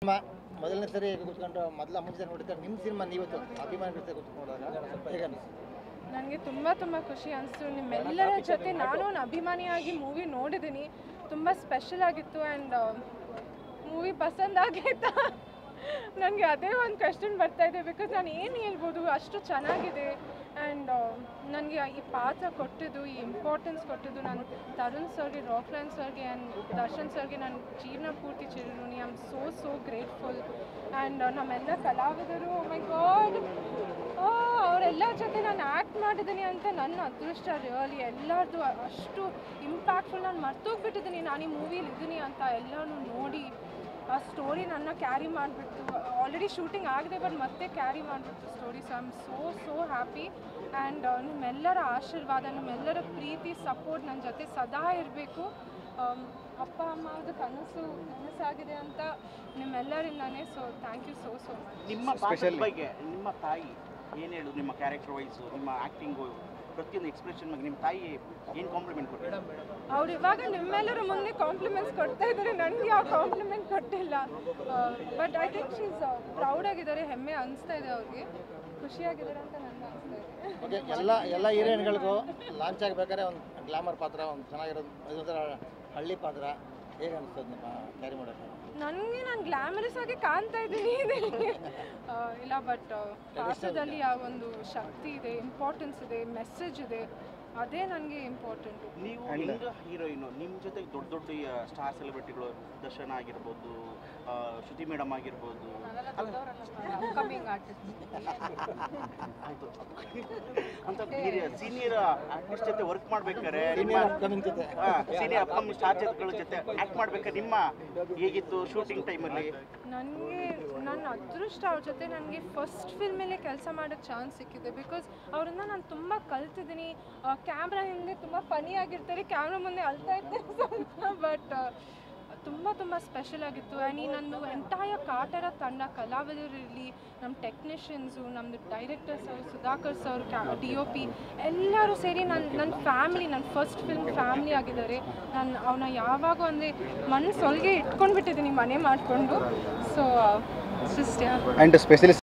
ಮೊದಲನೇ ಸರಿ ಕೂತ್ಕೊಂಡು ಮೊದಲ ಮುಂಚೆ ನೋಡಿದ್ರೆ ನಿಮ್ಮ ಸಿನಿಮಾ ನೀವತ್ತು ಅಭಿಮಾನಿ ಜೊತೆ ಕೂತ್ಕೊಂಡಾಗ ಹೇಗೆ ಅನಿಸ್ತು? ನನಗೆ ತುಂಬ ಖುಷಿ ಅನಿಸ್ತು. ನಿಮ್ಮೆಲ್ಲರ ಜೊತೆ ನಾನು ಒಂದು ಅಭಿಮಾನಿಯಾಗಿ ಮೂವಿ ನೋಡಿದ್ದೀನಿ. ತುಂಬ ಸ್ಪೆಷಲ್ ಆಗಿತ್ತು ಆ್ಯಂಡ್ ಮೂವಿ ಪಸಂದಾಗೈತಾ ನನಗೆ ಅದೇ ಒಂದು ಕ್ವೆಶ್ಚನ್ ಬರ್ತಾಯಿದೆ. ಬಿಕಾಸ್ ನಾನು ಏನು ಹೇಳ್ಬೋದು, ಅಷ್ಟು ಚೆನ್ನಾಗಿದೆ. ಆ್ಯಂಡ್ ನನಗೆ ಈ ಪಾತ್ರ ಕೊಟ್ಟಿದ್ದು, ಈ ಇಂಪಾರ್ಟೆನ್ಸ್ ಕೊಟ್ಟಿದ್ದು ನಾನು ತರುಣ್ ಸರ್ಗೆ, ರಾಕ್ಲೈನ್ ಸರ್ಗೆ ಆ್ಯಂಡ್ ದರ್ಶನ್ ಸರ್ಗೆ ನನ್ನ ಜೀವನ ಪೂರ್ತಿ ಚಿರಋಣಿ. I am so grateful. And ನಮ್ಮೆಲ್ಲ ಕಲಾವಿದರು, ಮೈ ಗಾಡ್, ಅವರೆಲ್ಲ ಜೊತೆ ನಾನು ಆ್ಯಕ್ಟ್ ಮಾಡಿದ್ದೀನಿ ಅಂತ ನನ್ನ ಅದೃಷ್ಟ. ರಿಯಲಿ ಎಲ್ಲರದು ಅಷ್ಟು ಇಂಪ್ಯಾಕ್ಟ್ಫುಲ್. ನಾನು ಮರ್ತೋಗ್ಬಿಟ್ಟಿದ್ದೀನಿ ನಾನು ಈ ಮೂವಿಲಿ ಇದ್ದೀನಿ ಅಂತ. ಎಲ್ಲರೂ ನೋಡಿ ಆ ಸ್ಟೋರಿ ನನ್ನ ಕ್ಯಾರಿ ಮಾಡಿಬಿಟ್ಟು, ಆಲ್ರೆಡಿ ಶೂಟಿಂಗ್ ಆಗಿದೆ ಬಟ್ ಮತ್ತೆ ಕ್ಯಾರಿ ಮಾಡಿಬಿಟ್ಟು story. So I am so happy. And ನಿಮ್ಮೆಲ್ಲರ ಆಶೀರ್ವಾದ, ನಿಮ್ಮೆಲ್ಲರ ಪ್ರೀತಿ, ಸಪೋರ್ಟ್ ನನ್ನ ಜೊತೆ ಸದಾ ಇರಬೇಕು. ಅಪ್ಪ ಅಮ್ಮ ಅದು ನನಸಾಗಿದೆ ಅಂತ ನಿಮ್ಮೆಲ್ಲರಿಂದಾನೇ. So thank you so much. ನಿಮ್ಮ ಪಾತ್ರದ ಬಗ್ಗೆ ನಿಮ್ಮ ತಾಯಿ ಏನು ಹೇಳು? ನಿಮ್ಮ ಕ್ಯಾರೆಕ್ಟರ್ ವೈಸು, ನಿಮ್ಮ ಆ್ಯಕ್ಟಿಂಗು, ಪ್ರತಿಯೊಂದು ಎಕ್ಸ್ಪ್ರೆಷನ್ ಬಗ್ಗೆ ನಿಮ್ಮ ತಾಯಿ ಏನು ಕಾಂಪ್ಲಿಮೆಂಟ್ ಕೊಟ್ಟಿದ್ದಾರೆ? ಅವ್ರು ಇವಾಗ ನಿಮ್ಮೆಲ್ಲರ ಮುಂದೆ ಕಾಂಪ್ಲಿಮೆಂಟ್ಸ್ ಕೊಡ್ತಾ ಇದ್ದಾರೆ, ನನಗೆ ಯಾವ ಕಾಂಪ್ಲಿಮೆಂಟ್ ಕೊಟ್ಟಿಲ್ಲ. But I think she's proud ಆಗಿದ್ದಾರೆ, ಹೆಮ್ಮೆ ಅನಿಸ್ತಾ ಇದೆ ಅವ್ರಿಗೆ, ಖುಷಿಯಾಗಿದ್ದಾರೆ ಅಂತ ನನಗೆ ಅನಿಸ್ತಾ ಇದೆ. ಎಲ್ಲ ಹೀರೋಯಿನ್ಗಳಿಗೂ ಲಾಂಚ್ ಆಗಬೇಕಾದ್ರೆ ಒಂದು ಗ್ಲಾಮರ್ ಪಾತ್ರ, ಒಂದು ಚೆನ್ನಾಗಿರೋದು, ಇದೊಂಥರ ಹಳ್ಳಿ ಪಾತ್ರ, ಹೇಗೆ ಅನಿಸ್ತದೆ ನಿಮ್ಮ ಕ್ಯಾರಿ ಮಾಡೋಕ್ಕೆ? ನನಗೆ ನಾನು ಗ್ಲಾಮರಸ್ ಆಗಿ ಕಾಣ್ತಾ ಇದ್ದೀನಿ ಇಲ್ಲ, ಬಟ್ ಪಾತ್ರದಲ್ಲಿ ಆ ಒಂದು ಶಕ್ತಿ ಇದೆ, ಇಂಪಾರ್ಟೆನ್ಸ್ ಇದೆ, ಮೆಸೇಜ್ ಇದೆ, ಅದೇ ನನಗೆ ಇಂಪಾರ್ಟೆಂಟು. ನೀವು ಹೆಂಗೆ ಹೀರೋಯಿನು, ನಿಮ್ಮ ಜೊತೆ ದೊಡ್ಡ ಸ್ಟಾರ್ ಸೆಲೆಬ್ರಿಟಿಗಳು, ದರ್ಶನ ಆಗಿರ್ಬೋದು, ಶ್ರುತಿ ಮೇಡಮ್ ಆಗಿರ್ಬೋದು, ಅಂತ ಸೀನಿಯರ್ ಆರ್ಟಿಸ್ಟ್ ಜೊತೆ ವರ್ಕ್ ಮಾಡ್ಬೇಕಾದ್ರೆ, ಸೀನಿಯರ್ ಅಪ್ಕಮಿಂಗ್ ಸ್ಟಾರ್ ಜೊತೆಗಳ ಜೊತೆ ಆ್ಯಕ್ಟ್ ಮಾಡ್ಬೇಕಾದ್ರೆ ನಿಮ್ಮ ಹೇಗಿತ್ತು ಶೂಟಿಂಗ್ ಟೈಮಲ್ಲಿ? ನನಗೆ ನನ್ನ ಅದೃಷ್ಟ, ಅವ್ರ ಜೊತೆ ನನಗೆ ಫಸ್ಟ್ ಫಿಲ್ಮಲ್ಲೇ ಕೆಲಸ ಮಾಡೋಕ್ಕೆ ಚಾನ್ಸ್ ಸಿಕ್ಕಿದೆ. ಬಿಕಾಸ್ ಅವರನ್ನು ನಾನು ತುಂಬ ಕಲ್ತಿದ್ದೀನಿ. ಕ್ಯಾಮ್ರಾ ಹಿಂದೆ ತುಂಬ ಫನಿ ಆಗಿರ್ತಾರೆ, ಕ್ಯಾಮ್ರಾ ಮುಂದೆ ಅಳ್ತಾ ಇರ್ತಾರೆ ಸ್ವಲ್ಪ, ಬಟ್ ತುಂಬ ಸ್ಪೆಷಲ್ ಆಗಿತ್ತು. ಆ್ಯಂಡ್ ಈ ನಂದು ಎಂಟೈರ್ ಕಾಟರ ತಂಡ, ಕಲಾವಿದರಿರಲಿ, ನಮ್ಮ ಟೆಕ್ನಿಷಿಯನ್ಸು, ನಮ್ಮದು ಡೈರೆಕ್ಟರ್ಸ್ ಅವರು, ಸುಧಾಕರ್ ಸರ್, DOP ಎಲ್ಲರೂ ಸೇರಿ ನನ್ನ ಫ್ಯಾಮಿಲಿ, ನನ್ನ ಫಸ್ಟ್ ಫಿಲ್ಮ್ ಫ್ಯಾಮಿಲಿ ಆಗಿದ್ದಾರೆ. ನಾನು ಅವನ್ನ ಯಾವಾಗೂ ಅಂದರೆ ಮನಸ್ಸೊಳಗೆ ಇಟ್ಕೊಂಡ್ಬಿಟ್ಟಿದ್ದೀನಿ, ಮನೆ ಮಾಡಿಕೊಂಡು. So and specially